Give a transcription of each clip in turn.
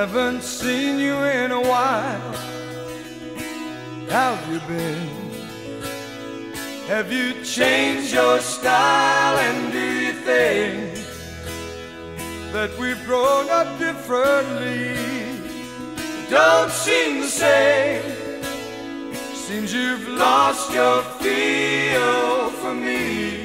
Haven't seen you in a while. How've you been? Have you changed your style? And do you think that we've grown up differently? Don't seem the same. Seems you've lost your feel for me.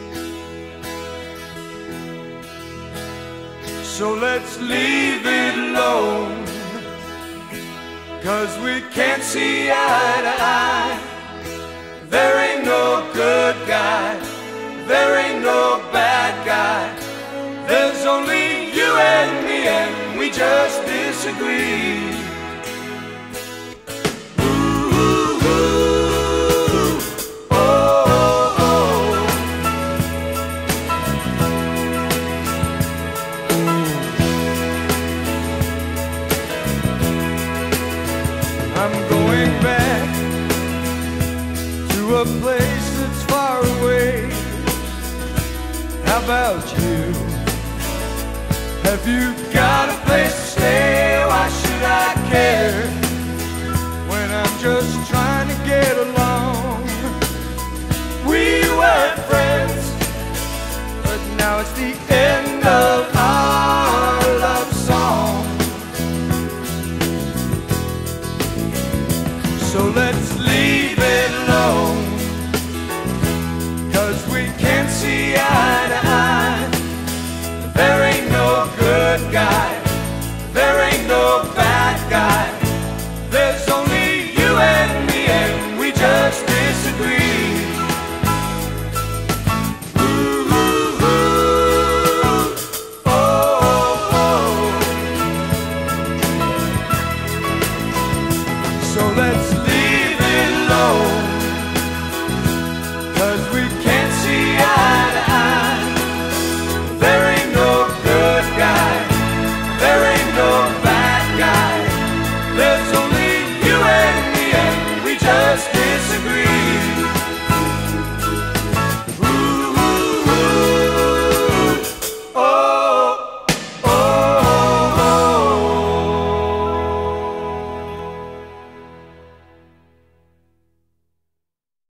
So let's leave it alone, 'cause we can't see eye to eye. There ain't no good guy, there ain't no bad guy. There's only you and me, and we just disagree. A place that's far away. How about you? Have you got a place to stay? Why should I care when I'm just trying to get along? We were friends, but now it's the end.